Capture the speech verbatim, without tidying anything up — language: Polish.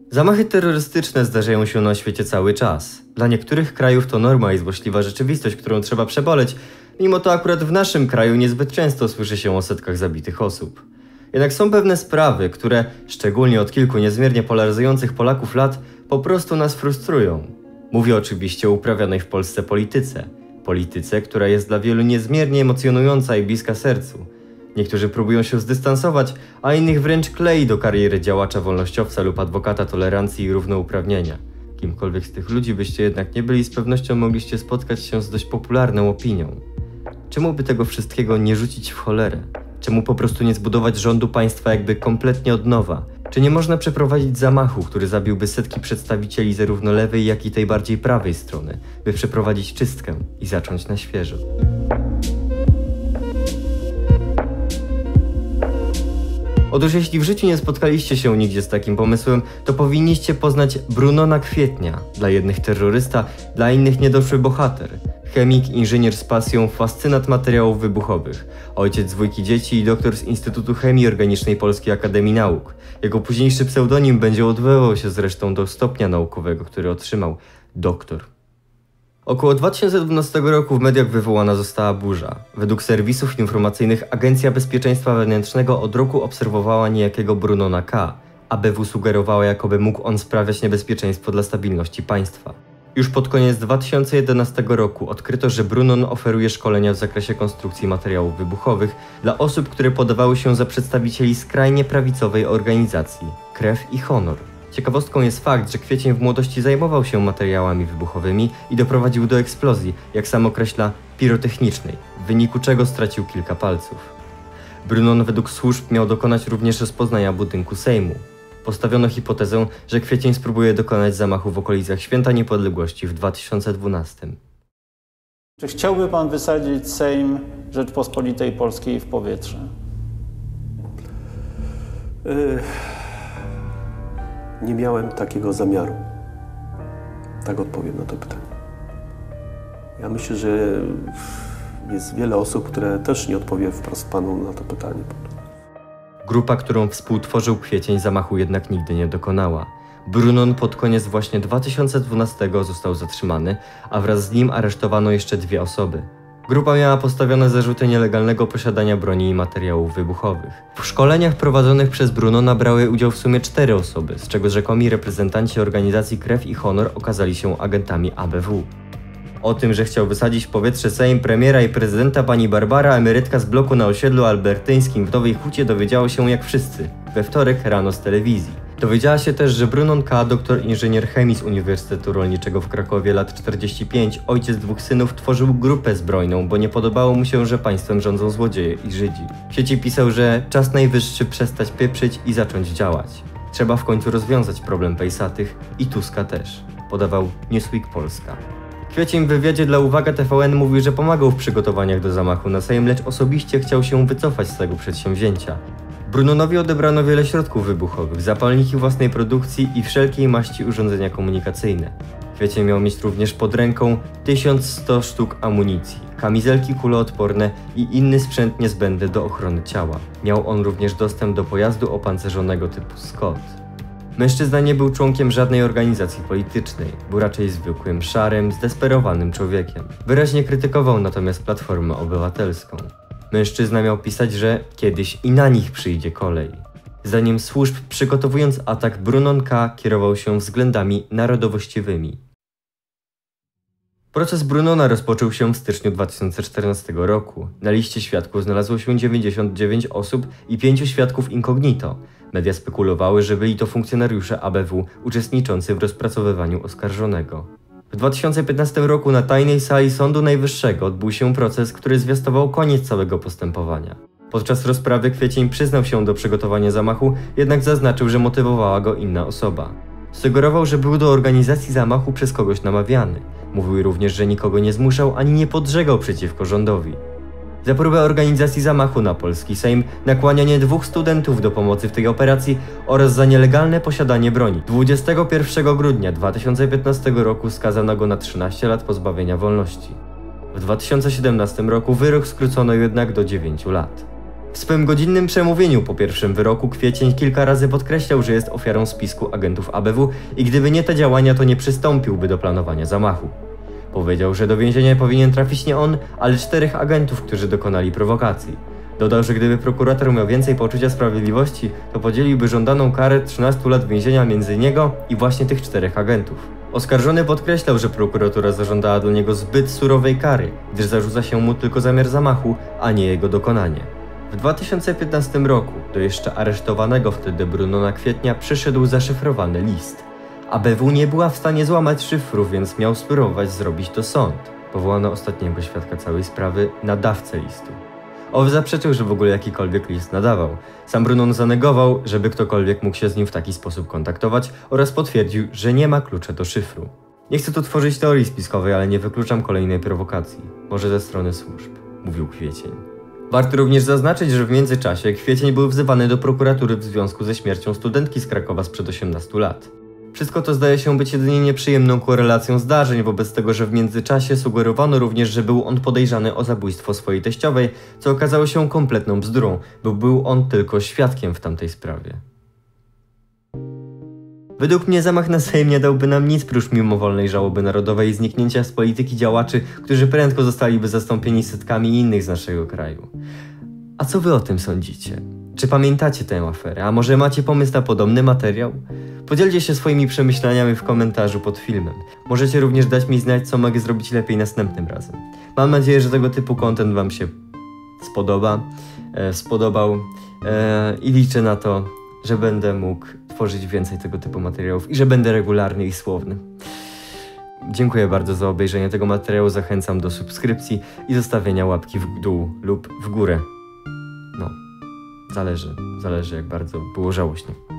Zamachy terrorystyczne zdarzają się na świecie cały czas. Dla niektórych krajów to norma i złośliwa rzeczywistość, którą trzeba przeboleć. Mimo to akurat w naszym kraju niezbyt często słyszy się o setkach zabitych osób. Jednak są pewne sprawy, które, szczególnie od kilku niezmiernie polaryzujących Polaków lat, po prostu nas frustrują. Mówię oczywiście o uprawianej w Polsce polityce. Polityce, która jest dla wielu niezmiernie emocjonująca i bliska sercu. Niektórzy próbują się zdystansować, a innych wręcz klei do kariery działacza wolnościowca lub adwokata tolerancji i równouprawnienia. Kimkolwiek z tych ludzi byście jednak nie byli, z pewnością mogliście spotkać się z dość popularną opinią. Czemu by tego wszystkiego nie rzucić w cholerę? Czemu po prostu nie zbudować rządu państwa jakby kompletnie od nowa? Czy nie można przeprowadzić zamachu, który zabiłby setki przedstawicieli zarówno lewej, jak i tej bardziej prawej strony, by przeprowadzić czystkę i zacząć na świeżo? Otóż jeśli w życiu nie spotkaliście się nigdzie z takim pomysłem, to powinniście poznać Brunona Kwietnia. Dla jednych terrorysta, dla innych niedoszły bohater. Chemik, inżynier z pasją, fascynat materiałów wybuchowych. Ojciec dwójki dzieci i doktor z Instytutu Chemii Organicznej Polskiej Akademii Nauk. Jego późniejszy pseudonim będzie odwoływał się zresztą do stopnia naukowego, który otrzymał. Doktor. Około dwa tysiące dwunastego roku w mediach wywołana została burza. Według serwisów informacyjnych Agencja Bezpieczeństwa Wewnętrznego od roku obserwowała niejakiego Brunona K. A B W sugerowała, jakoby mógł on sprawiać niebezpieczeństwo dla stabilności państwa. Już pod koniec dwa tysiące jedenastego roku odkryto, że Brunon oferuje szkolenia w zakresie konstrukcji materiałów wybuchowych dla osób, które podawały się za przedstawicieli skrajnie prawicowej organizacji Krew i Honor. Ciekawostką jest fakt, że Kwiecień w młodości zajmował się materiałami wybuchowymi i doprowadził do eksplozji, jak sam określa, pirotechnicznej, w wyniku czego stracił kilka palców. Brunon według służb miał dokonać również rozpoznania budynku Sejmu. Postawiono hipotezę, że Kwiecień spróbuje dokonać zamachu w okolicach Święta Niepodległości w dwa tysiące dwunastym. Czy chciałby pan wysadzić Sejm Rzeczpospolitej Polskiej w powietrze? Yy... Nie miałem takiego zamiaru. Tak odpowiem na to pytanie. Ja myślę, że jest wiele osób, które też nie odpowie wprost panu na to pytanie. Grupa, którą współtworzył Kwiecień, zamachu jednak nigdy nie dokonała. Brunon pod koniec właśnie dwa tysiące dwunastego został zatrzymany, a wraz z nim aresztowano jeszcze dwie osoby. Grupa miała postawione zarzuty nielegalnego posiadania broni i materiałów wybuchowych. W szkoleniach prowadzonych przez Brunona brały udział w sumie cztery osoby, z czego rzekomi reprezentanci organizacji Krew i Honor okazali się agentami A B W. O tym, że chciał wysadzić w powietrze Sejm, premiera i prezydenta, pani Barbara, emerytka z bloku na osiedlu albertyńskim w Nowej Hucie, dowiedziało się jak wszyscy, we wtorek rano z telewizji. Dowiedziała się też, że Brunon K., doktor inżynier chemii z Uniwersytetu Rolniczego w Krakowie, lat czterdzieści pięć, ojciec dwóch synów, tworzył grupę zbrojną, bo nie podobało mu się, że państwem rządzą złodzieje i Żydzi. W sieci pisał, że czas najwyższy przestać pieprzyć i zacząć działać. Trzeba w końcu rozwiązać problem Pejsatych i Tuska też, podawał Newsweek Polska. Kwiecień w wywiadzie dla Uwaga T V N mówił, że pomagał w przygotowaniach do zamachu na Sejm, lecz osobiście chciał się wycofać z tego przedsięwzięcia. Brunonowi odebrano wiele środków wybuchowych, zapalniki własnej produkcji i wszelkiej maści urządzenia komunikacyjne. Kwiecień miał mieć również pod ręką tysiąc sto sztuk amunicji, kamizelki kuloodporne i inny sprzęt niezbędny do ochrony ciała. Miał on również dostęp do pojazdu opancerzonego typu Scott. Mężczyzna nie był członkiem żadnej organizacji politycznej, był raczej zwykłym, szarym, zdesperowanym człowiekiem. Wyraźnie krytykował natomiast Platformę Obywatelską. Mężczyzna miał pisać, że kiedyś i na nich przyjdzie kolej. Zdaniem służb, przygotowując atak, Brunon K. kierował się względami narodowościowymi. Proces Brunona rozpoczął się w styczniu dwa tysiące czternastego roku. Na liście świadków znalazło się dziewięćdziesiąt dziewięć osób i pięciu świadków incognito. Media spekulowały, że byli to funkcjonariusze A B W uczestniczący w rozpracowywaniu oskarżonego. W dwa tysiące piętnastym roku na tajnej sali Sądu Najwyższego odbył się proces, który zwiastował koniec całego postępowania. Podczas rozprawy Kwiecień przyznał się do przygotowania zamachu, jednak zaznaczył, że motywowała go inna osoba. Sugerował, że był do organizacji zamachu przez kogoś namawiany. Mówił również, że nikogo nie zmuszał ani nie podżegał przeciwko rządowi. Za próbę organizacji zamachu na polski Sejm, nakłanianie dwóch studentów do pomocy w tej operacji oraz za nielegalne posiadanie broni. dwudziestego pierwszego grudnia dwa tysiące piętnastego roku skazano go na trzynaście lat pozbawienia wolności. W dwa tysiące siedemnastym roku wyrok skrócono jednak do dziewięciu lat. W swoim godzinnym przemówieniu po pierwszym wyroku Kwiecień kilka razy podkreślał, że jest ofiarą spisku agentów A B W i gdyby nie te działania, to nie przystąpiłby do planowania zamachu. Powiedział, że do więzienia powinien trafić nie on, ale czterech agentów, którzy dokonali prowokacji. Dodał, że gdyby prokurator miał więcej poczucia sprawiedliwości, to podzieliłby żądaną karę trzynastu lat więzienia między niego i właśnie tych czterech agentów. Oskarżony podkreślał, że prokuratura zażądała dla niego zbyt surowej kary, gdyż zarzuca się mu tylko zamiar zamachu, a nie jego dokonanie. W dwa tysiące piętnastym roku do jeszcze aresztowanego wtedy Brunona Kwietnia przyszedł zaszyfrowany list. A B W nie była w stanie złamać szyfru, więc miał spróbować zrobić to sąd. Powołano ostatniego świadka całej sprawy, nadawcę listu. Owy zaprzeczył, że w ogóle jakikolwiek list nadawał. Sam Brunon zanegował, żeby ktokolwiek mógł się z nim w taki sposób kontaktować oraz potwierdził, że nie ma klucza do szyfru. Nie chcę tu tworzyć teorii spiskowej, ale nie wykluczam kolejnej prowokacji. Może ze strony służb, mówił Kwiecień. Warto również zaznaczyć, że w międzyczasie Kwiecień był wzywany do prokuratury w związku ze śmiercią studentki z Krakowa sprzed osiemnastu lat. Wszystko to zdaje się być jedynie nieprzyjemną korelacją zdarzeń, wobec tego, że w międzyczasie sugerowano również, że był on podejrzany o zabójstwo swojej teściowej, co okazało się kompletną bzdurą, bo był on tylko świadkiem w tamtej sprawie. Według mnie zamach na Sejm nie dałby nam nic prócz mimowolnej żałoby narodowej i zniknięcia z polityki działaczy, którzy prędko zostaliby zastąpieni setkami innych z naszego kraju. A co wy o tym sądzicie? Czy pamiętacie tę aferę? A może macie pomysł na podobny materiał? Podzielcie się swoimi przemyśleniami w komentarzu pod filmem. Możecie również dać mi znać, co mogę zrobić lepiej następnym razem. Mam nadzieję, że tego typu content wam się spodoba, e, spodobał e, i liczę na to, że będę mógł tworzyć więcej tego typu materiałów i że będę regularny i słowny. Dziękuję bardzo za obejrzenie tego materiału, zachęcam do subskrypcji i zostawienia łapki w dół lub w górę. No, zależy, zależy jak bardzo było żałośnie.